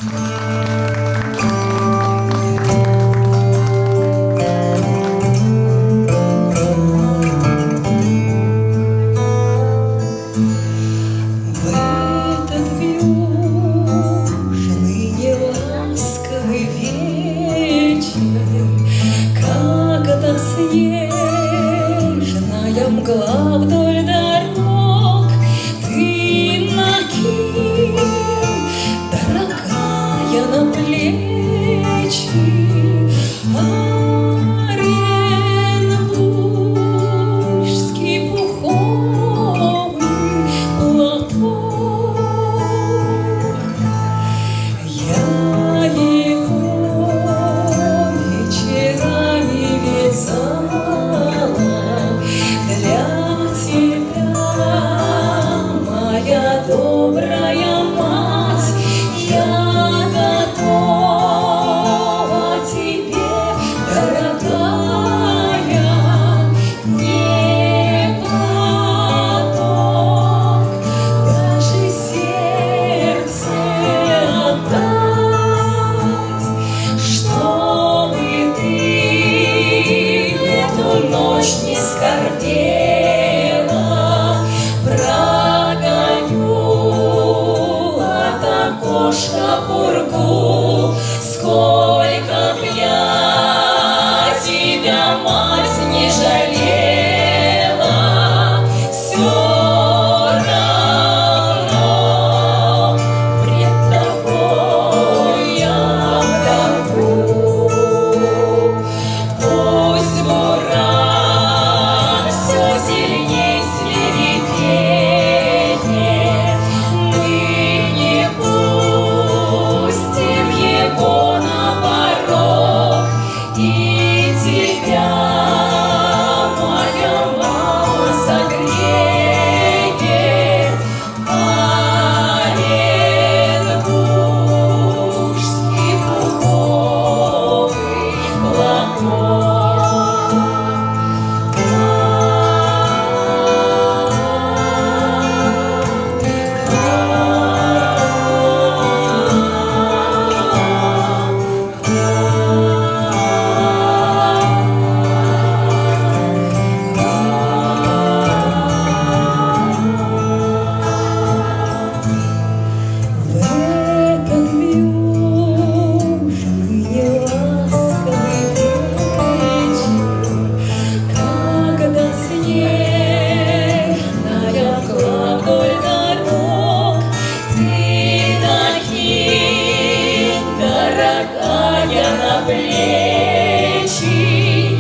Мгла вдоль дорог, ты накинь, дорогая, на плечи оренбургский пуховый платок. Я его вечерами вязала для тебя, моя добрая мать. Я готова тебе, дорогая, не платок, даже сердце отдать, чтобы ты эту ночь не скорбела. Прогоню от окошка пургу, сколько б я тебя, мать, не жалела, все равно пред тобой я вдохну. Пусть буран все сильней свирепеет, мы не пустим его на порог, и тебя, моя мама, согреет оренбургский пуховый платок. В этот южный ласковый вечер, когда снежная мгла вдоль дорог, ты накинь, дорогая, на плечи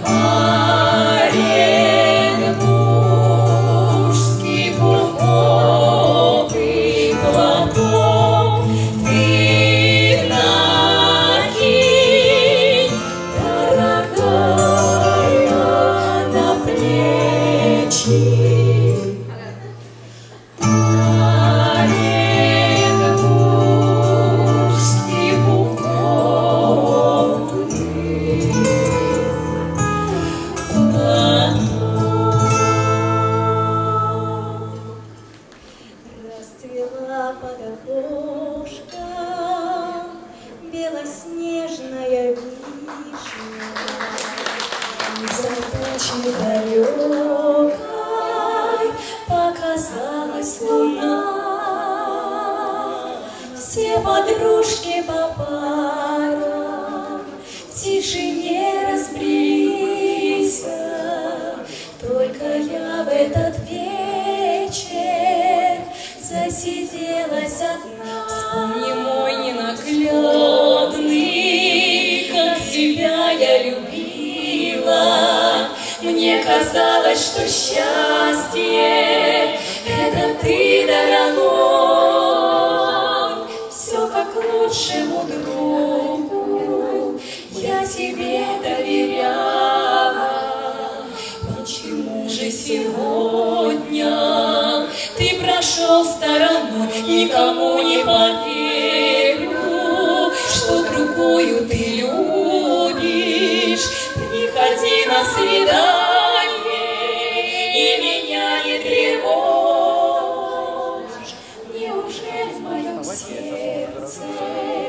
оренбургский пуховый платок. Ты накинь, дорогая, на плечи оренбургский пуховый платок. Расцвела под окошком белоснежная вишня, за тучей далекой показалась луна. Все подружки по парам в тишине разбрелись, только я в этот вечер засиделась одна. Вспомни, мой ненаглядный, как тебя я любила. Мне казалось, что счастье — это ты, дорогой. Все как лучшему другу я тебе доверяла. Почему же сегодня ты прошел стороной? Никому не поверю, что другую ты любишь. Приходи на свидание и меня не тревожь. Неужели в моем сердце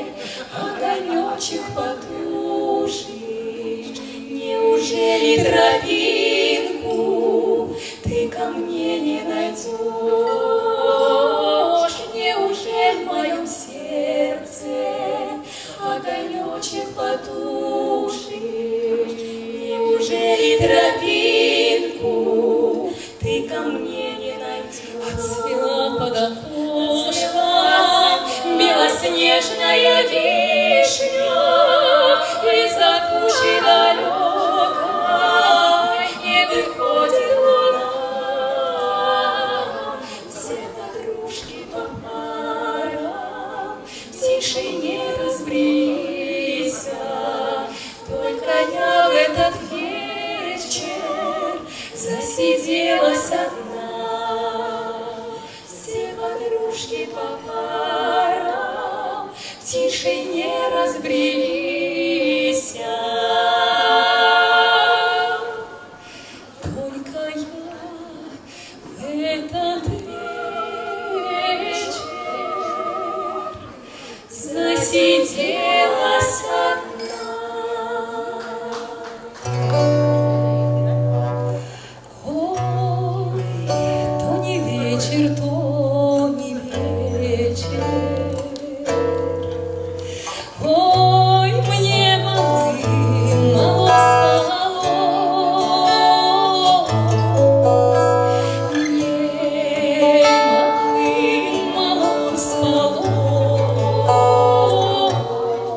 огонечек потушишь. Неужели травинку ты ко мне не найдешь? Неужели в моем сердце огонечек потушишь? Неужели травинку ты ко мне не найдешь? Отцвела под окошком белоснежная вишня, из-за тучи далекой не выходит луна. Все подружки по парам в тишине разбрелись, только я в этот вечер засиделась одна. Все подружки по парам в тишине разбрелись, только я в этот вечер засиделась одна. Ой, то не вечер, то не вечер. Ой, мне малым мало спалось, мне малым мало спалось.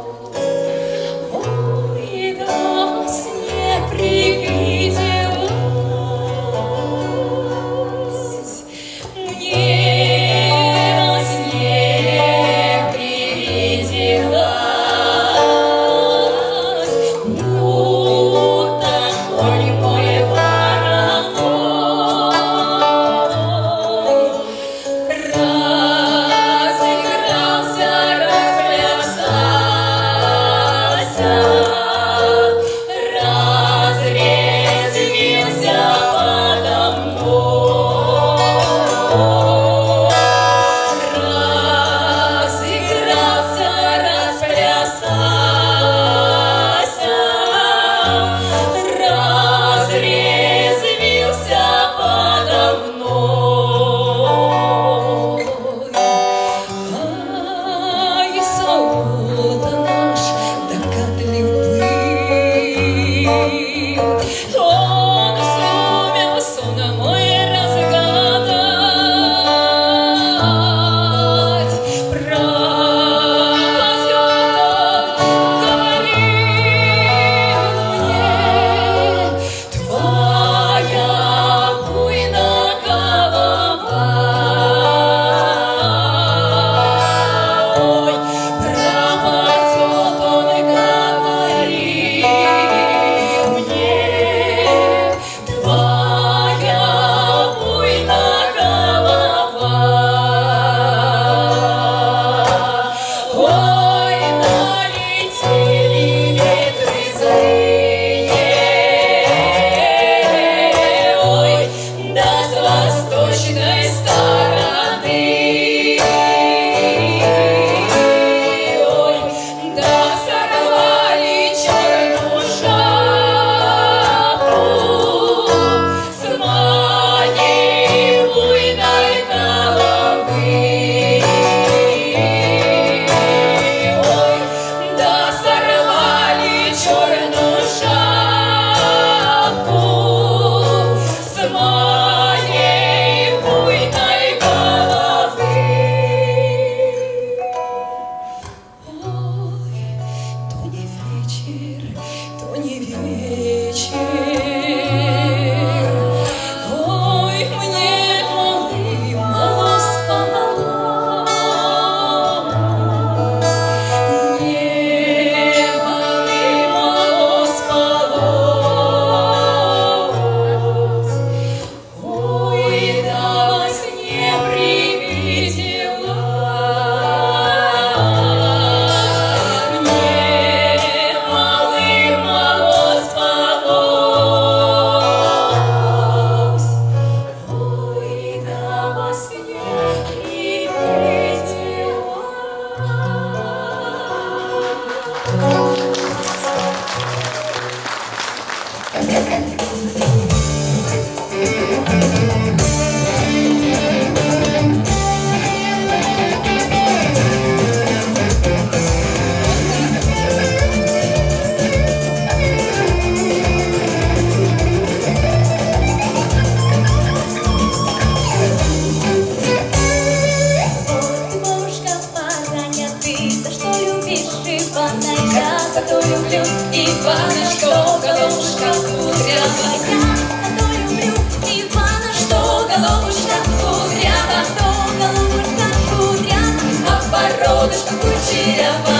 зато люблю Ивана, что головушка кудрява. Я зато люблю Ивана, что головушка кудрява, что головушка кудрява, а бородушка кучерява.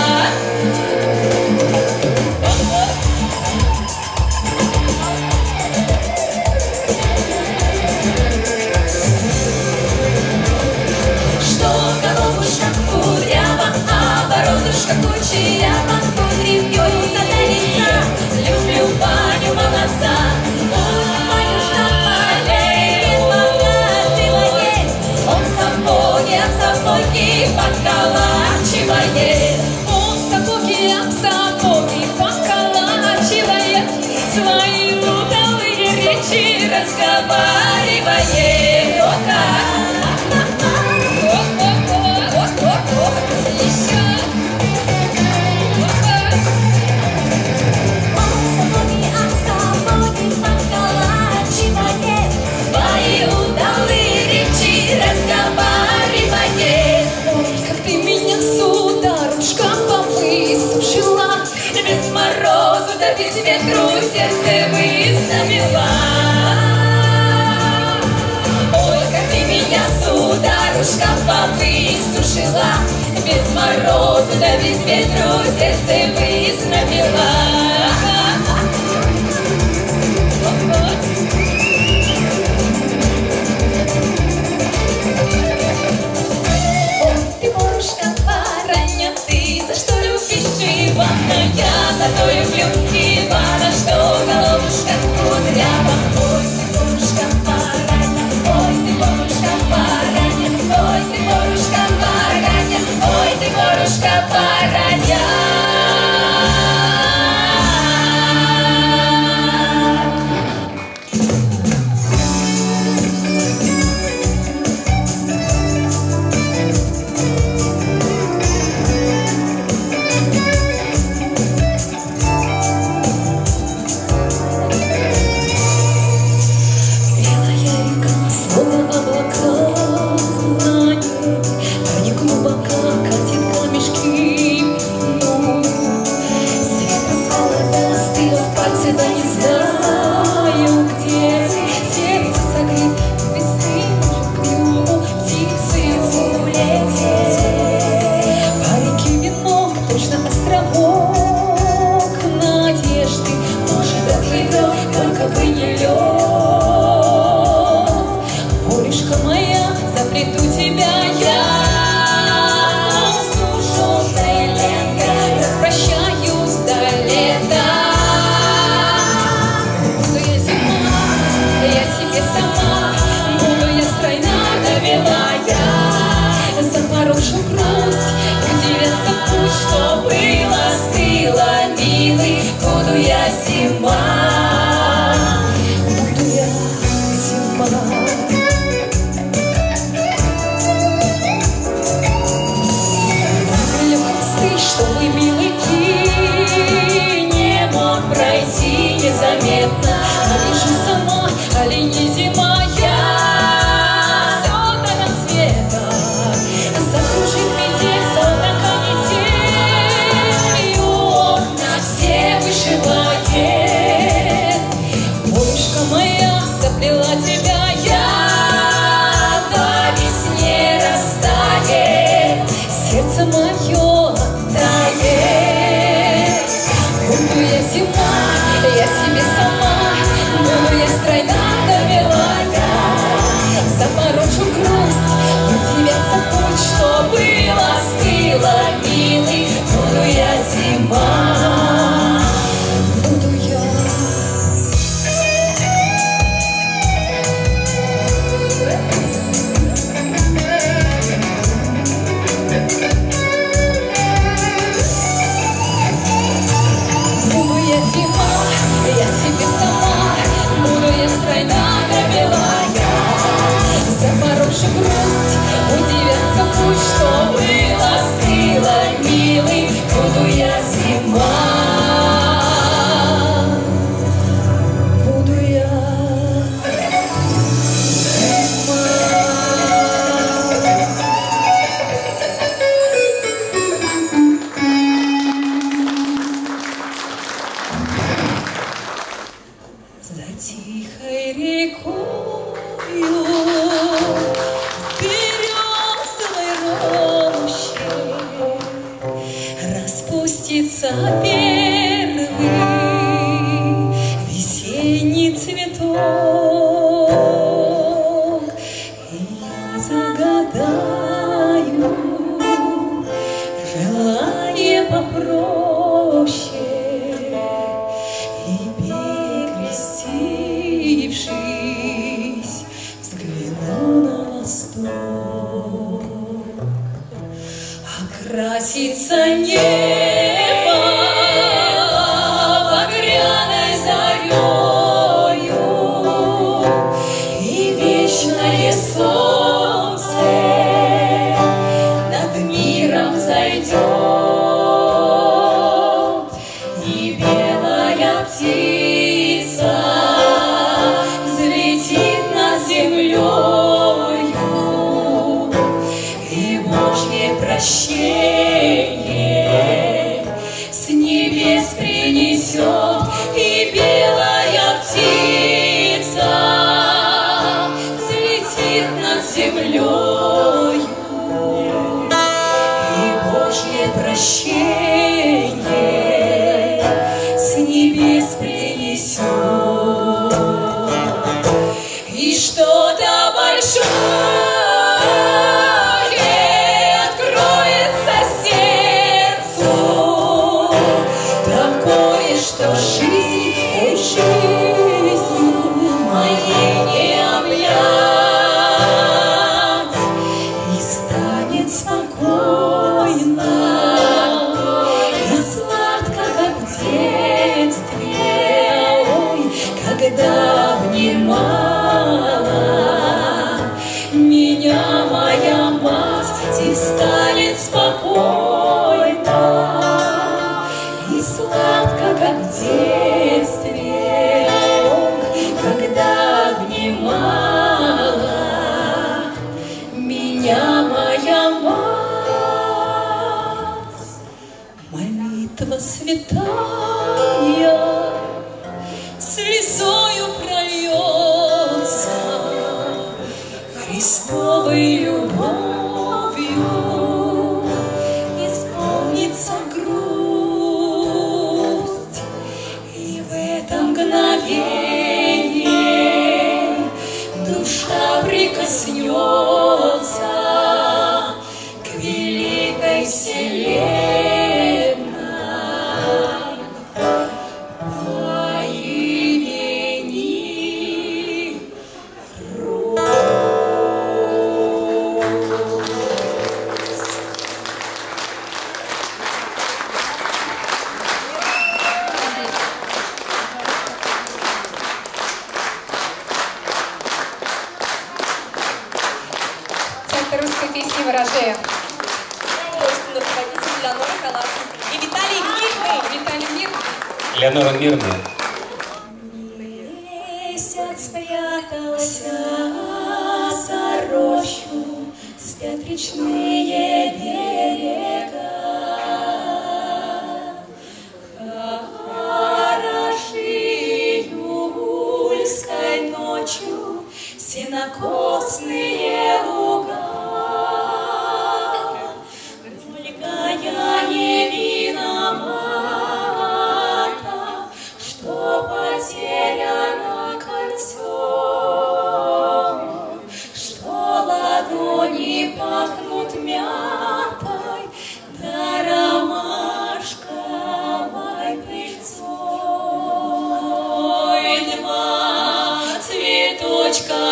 Кучерява, кудри вьются до лица. Люблю Ваню, молодца. Пусть Ванюшка болеет, покатывает. Он сапоги поколачивает. Он сапоги поколачивает. Свои удалые речи разговаривает. Без морозу, да без ветру сердце выставила. Ой, как ты меня, сударушка, повысушила. Без морозу, да без ветру сердце выставила. Я зато люблю Ивана, что головушка кудрява. Ой, ты, борушка бараня, ой, ты, борушка бараня, ой, ты, борушка бараня, ой, ты, борушка бараня. Только бы не лед, Борюшка моя, заплету тебя я. Слушай, лето, распрощаюсь до лета. Буду я зима, я себе сама, буду я стройна довела я. Заморожу грусть, удивится пусть, что было, стыло, милый, буду я зима. Чтобы, милый, ты не мог пройти незаметно. Али же сама, али не зима я. Все до рассвета закружит метель, словно канитель, окна все вышивает. Борюшка моя, заплела тебя я, до весне растает сердце мое. Буду я зима, я себе сама. распустится первый весенний цветок, и я загадаю желание попроще, и перекрестившись, взгляну на восток. Окрасится небо багряной зарею, и вечное солнце над миром зайдет, и белая птица взлетит над землею, и Божье прощение с небес принесет, и белая птица взлетит над землею, и Божье прощение с небес принесет, и что-то большое что жизнь, ой, жизнью моей не объять, и станет спокойно и сладко, как в детстве, ой, когда обнимала меня моя мать, и станет спокойно и сладко, как в детстве, когда обнимала меня моя мать. Молитва святая слезою прольется, Христовой любовью исполнится грусть, и в это мгновение душа прикоснется к великой вселенной по имени Русь. Центр русской песни «Ворожея». Художественный руководитель Леонора Калашин и Виталий Мирный. Виталий Мирный. Леонора Мирная. Месяц спрятался за рощу, спят речные берега. Хороши июльской ночью сенокосные луга. Только я не виновата, что потеряно кольцо, что ладони пахнут мятой да ромашковой пыльцой. Два цветочка